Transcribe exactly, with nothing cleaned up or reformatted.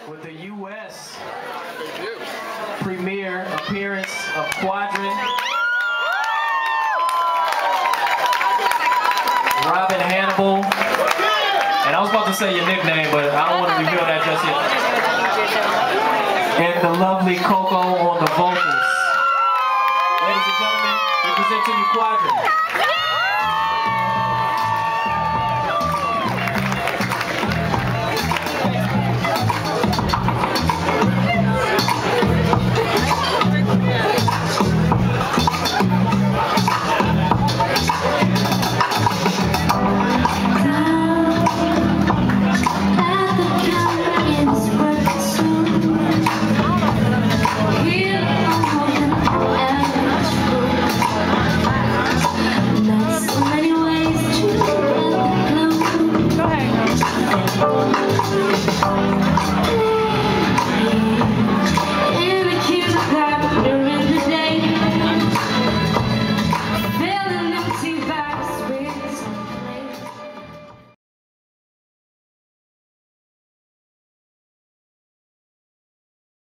with the U S premiere appearance of Quadrant, Robin Hannibal, and I was about to say your nickname, but I don't want to reveal that just yet. And the lovely Coco on the vocals. Ladies and gentlemen, we present to you Quadrant.